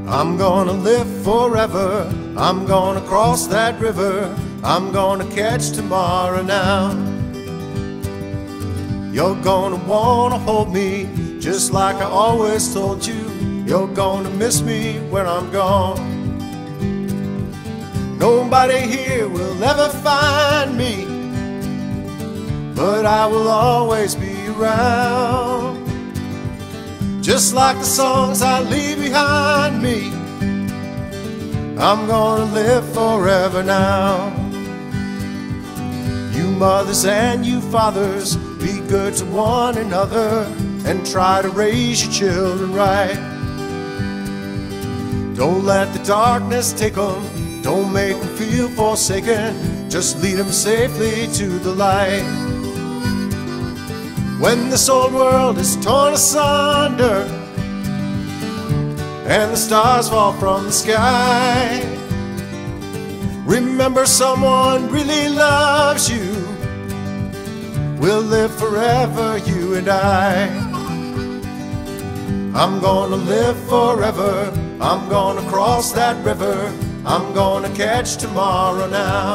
I'm gonna live forever. I'm gonna cross that river. I'm gonna catch tomorrow now. You're gonna wanna hold me just like I always told you. You're gonna miss me when I'm gone. Nobody here will ever find me, but I will always be around. Just like the songs I leave behind me, I'm gonna live forever now. You mothers and you fathers, be good to one another and try to raise your children right. Don't let the darkness take them, don't make them feel forsaken, just lead them safely to the light. When this old world is torn asunder and the stars fall from the sky, remember someone really loves you. We'll live forever, you and I. I'm gonna live forever. I'm gonna cross that river. I'm gonna catch tomorrow now.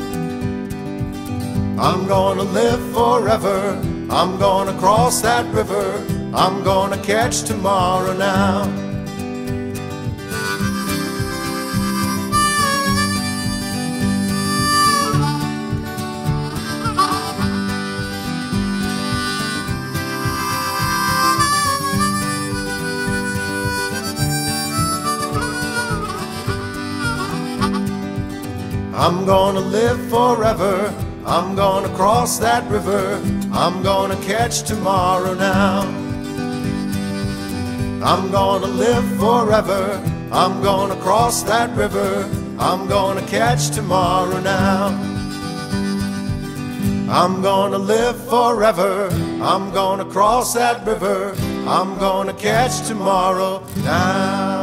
I'm gonna live forever. I'm gonna cross that river. I'm gonna catch tomorrow now. I'm gonna live forever. I'm gonna cross that river. I'm gonna catch tomorrow now. I'm gonna live forever. I'm gonna cross that river. I'm gonna catch tomorrow now. I'm gonna live forever. I'm gonna cross that river. I'm gonna catch tomorrow now.